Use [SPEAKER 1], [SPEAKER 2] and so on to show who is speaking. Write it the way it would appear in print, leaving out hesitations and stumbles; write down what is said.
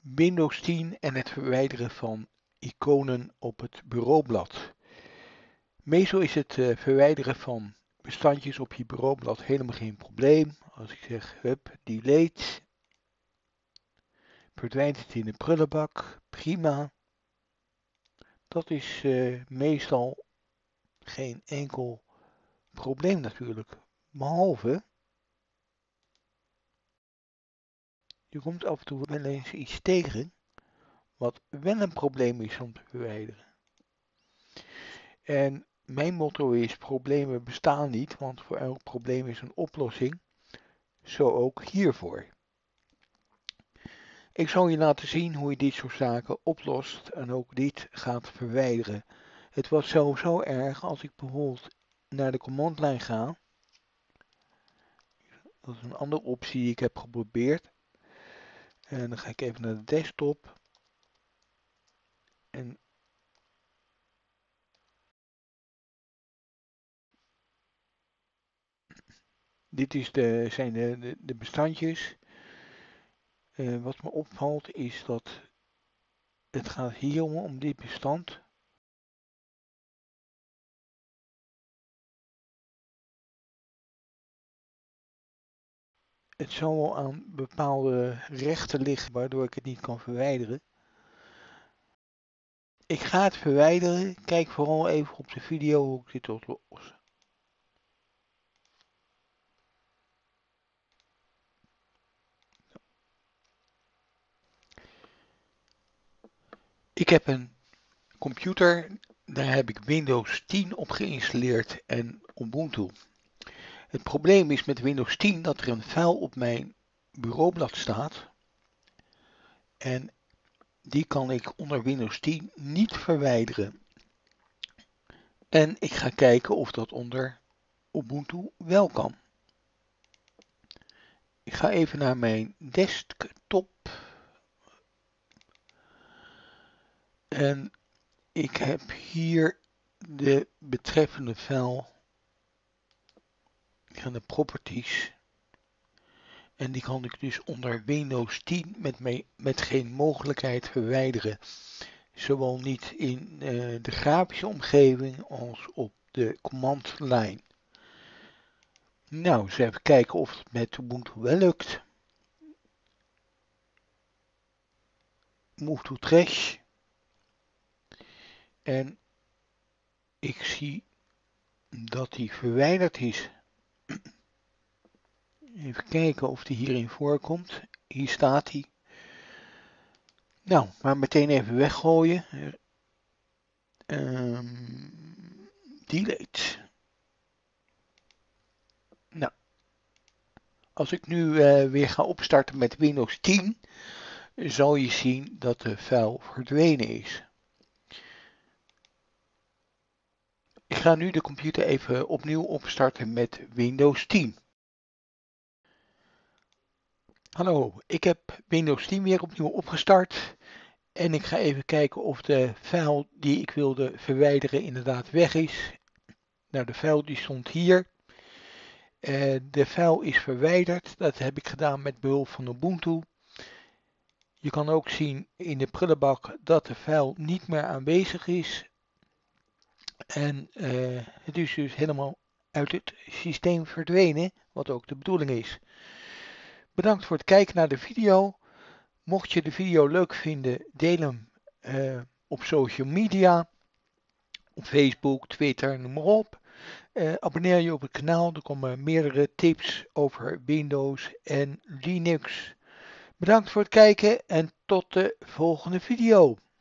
[SPEAKER 1] Windows 10 en het verwijderen van iconen op het bureaublad. Meestal is het verwijderen van bestandjes op je bureaublad helemaal geen probleem. Als ik zeg hup, delete, verdwijnt het in de prullenbak, prima. Dat is meestal geen enkel probleem natuurlijk. Behalve, je komt af en toe wel eens iets tegen wat wel een probleem is om te verwijderen. En mijn motto is: problemen bestaan niet, want voor elk probleem is een oplossing. Zo ook hiervoor. Ik zal je laten zien hoe je dit soort zaken oplost en ook dit gaat verwijderen. Het was sowieso erg als ik bijvoorbeeld naar de commandlijn ga. Dat is een andere optie die ik heb geprobeerd. En dan ga ik even naar de desktop. En dit is zijn de bestandjes. Wat me opvalt is dat het gaat hier om dit bestand. Het zal wel aan bepaalde rechten liggen waardoor ik het niet kan verwijderen. Ik ga het verwijderen. Kijk vooral even op de video hoe ik dit oplos. Ik heb een computer, daar heb ik Windows 10 op geïnstalleerd en Ubuntu. Het probleem is met Windows 10 dat er een file op mijn bureaublad staat. En die kan ik onder Windows 10 niet verwijderen. En ik ga kijken of dat onder Ubuntu wel kan. Ik ga even naar mijn desktop. En ik heb hier de betreffende file. Ik ga naar Properties. En die kan ik dus onder Windows 10 met geen mogelijkheid verwijderen. Zowel niet in de grafische omgeving als op de commandlijn. Nou, eens even kijken of het met Ubuntu wel lukt. Move to trash. En ik zie dat die verwijderd is. Even kijken of die hierin voorkomt. Hier staat hij. Nou, maar meteen even weggooien. Delete. Nou, als ik nu weer ga opstarten met Windows 10, zal je zien dat de file verdwenen is. Ik ga nu de computer even opnieuw opstarten met Windows 10. Hallo, ik heb Windows 10 weer opnieuw opgestart. En ik ga even kijken of de file die ik wilde verwijderen inderdaad weg is. Nou, de file die stond hier. De file is verwijderd. Dat heb ik gedaan met behulp van Ubuntu. Je kan ook zien in de prullenbak dat de file niet meer aanwezig is. En het is dus helemaal uit het systeem verdwenen, wat ook de bedoeling is. Bedankt voor het kijken naar de video. Mocht je de video leuk vinden, deel hem op social media. Op Facebook, Twitter, noem maar op. Abonneer je op het kanaal, er komen meerdere tips over Windows en Linux. Bedankt voor het kijken en tot de volgende video.